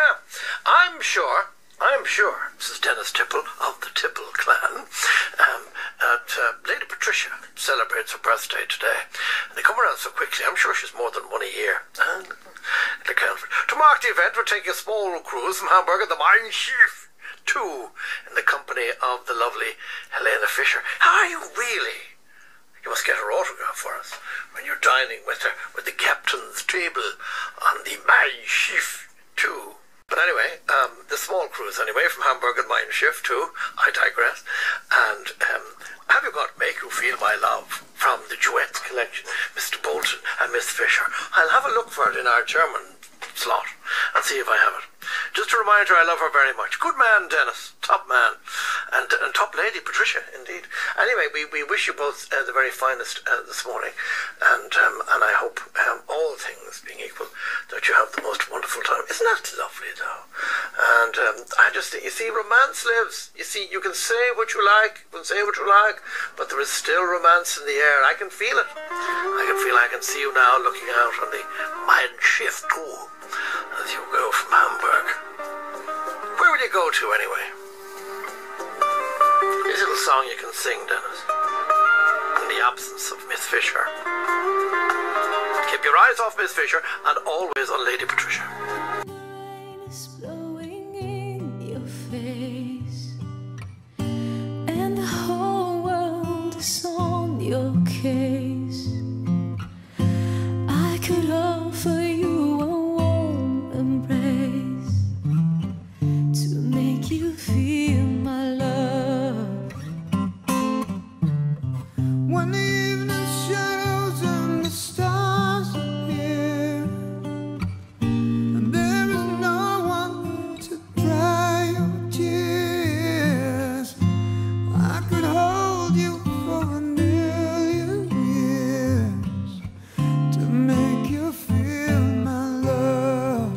Yeah, I'm sure, this is Dennis Tipple of the Tipple clan, Lady Patricia celebrates her birthday today. And they come around so quickly, I'm sure she's more than one a year. And to mark the event, we're taking a small cruise from Hamburg at the Mein Schiff 2 in the company of the lovely Helena Fisher. How are you really? You must get her autograph for us when you're dining with her with the captain's table on the Mein Schiff 2. But anyway, the small cruise anyway from Hamburg and Mein Schiff 2. I digress. And have you got Make You Feel My Love from the Duets collection, Mr. Bolton and Miss Fisher? I'll have a look for it in our German slot and see if I have it. Just a reminder, I love her very much. Good man, Dennis. Top man. And top lady, Patricia, indeed. Anyway, we wish you both the very finest this morning. And I hope, all things being equal, that you have the most wonderful time. Isn't that lovely, though? And I just think, you see, romance lives. You see, you can say what you like, but there is still romance in the air. I can feel it. I can see you now looking out on the Mein Schiff 2 as you go from Hamburg. Where will you go to anyway? Is it a song you can sing, Dennis? In the absence of Miss Fisher. Keep your eyes off Miss Fisher and always on Lady Patricia. Rain is blowing in your face, and the whole world is on your case. I could offer you a warm embrace to make you feel my love. When the evening shadows and the stars appear, and there is no one to dry your tears, I could hold you for a million years to make you feel my love.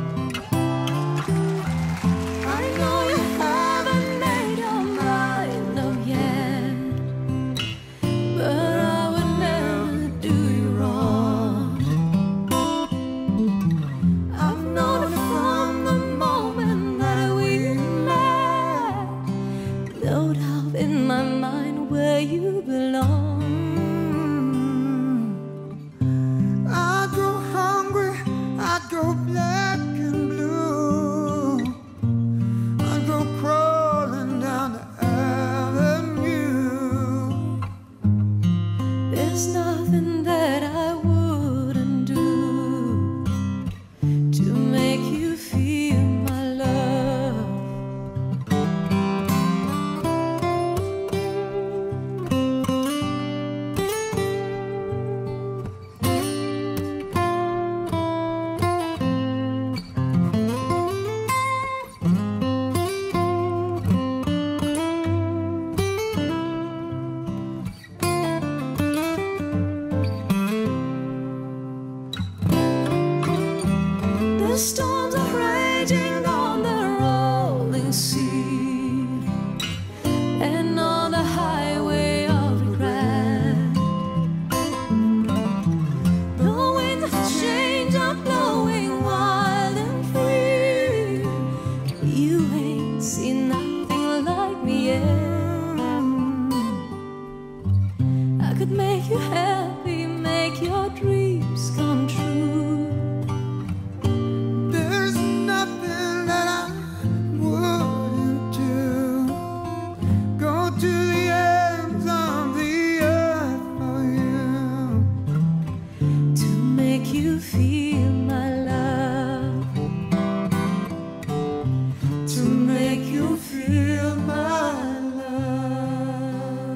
I know you haven't made your mind up yet, but I would never do you wrong. I've known it from the moment that we met. No doubt in my mind where you belong. I'd go hungry, I'd go black and blue, I'd go crawling down the avenue. There's nothing that I wouldn't do to make you feel my love. The storms are raging on the rolling sea, and on the highway of regret. The winds of change are blowing wild and free. You ain't seen nothing like me yet. I could make you happy, make your dreams come true. There's nothing that I wouldn't do. Go to the ends of the earth for you to make you feel my love. To make you feel my love.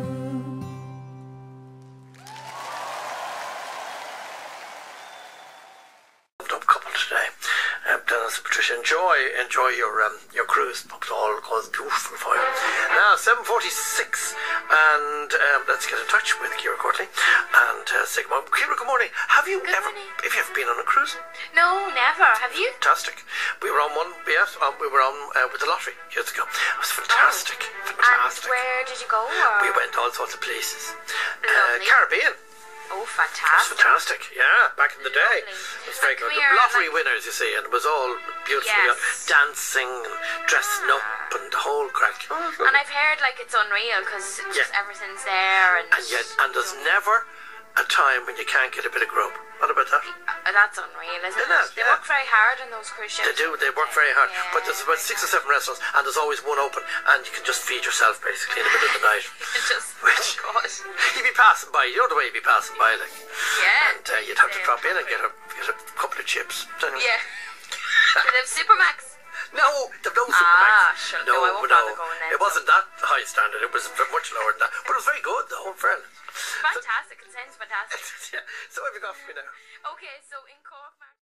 Up couple today. Dennis and Patricia, enjoy your cruise. It all goes beautiful for you. Now 7:46, and let's get in touch with Kira Courtney and say good morning. Kira, good morning. Have you ever been on a cruise? No, never. Have you? Fantastic. We were on one. Yes, we were on with the lottery years ago. It was fantastic. And where did you go? Or? We went all sorts of places. Lovely. Caribbean. Oh, It's fantastic. fantastic, yeah, back in the day. Lovely. It was very And good. come here, Lottery like- winners, you see, and it was all beautiful. Yes. Dancing and dressing up and the whole crack. And I've heard like it's unreal because just Yeah. everything's there and And there's never a time when you can't get a bit of grub. What about that? that's unreal, isn't Isn't it? it? They Yeah. work very hard on those cruise ships. They do, they work very hard. Yeah. But there's about 6 or 7 restaurants and there's always one open and you can just feed yourself basically in the middle of the night. Just Which- oh god. You'd be passing by, you know the way you'd be passing by, like. Yeah. And you'd have to Yeah, drop in and probably. get a couple of chips. Don't you? Yeah. Do they have Supermax? No, they've no Ah, Supermax. sure. No, I won't bother going then, It wasn't that high standard. It was much lower than that. But it was very good, though, in fairness. Fantastic. It sounds fantastic. Yeah. So what have you got for me now? Okay, so in Cork,